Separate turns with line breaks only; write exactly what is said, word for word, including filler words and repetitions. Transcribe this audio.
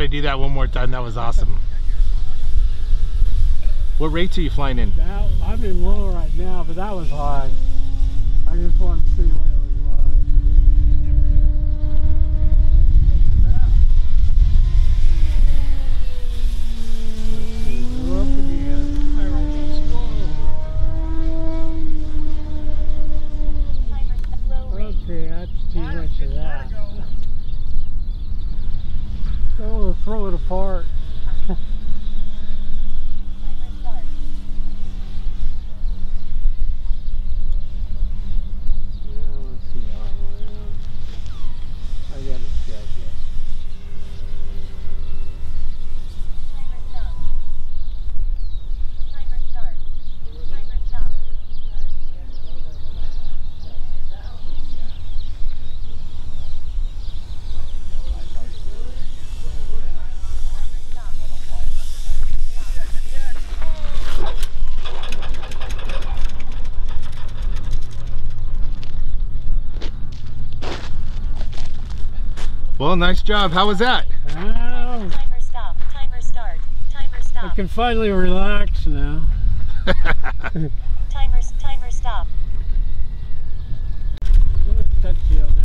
gotta do that one more time. That was awesome. What rates are you flying in?
That, I'm in low right now, but that was high. I just wanted to see what it was like. We're up again. Okay, that's too much of that. So we'll throw it apart.
Well, nice job. How was that?
Oh,
timer stop. Timer start. Timer stop.
I can finally relax now.
Timer, timer stop.
Touch the other.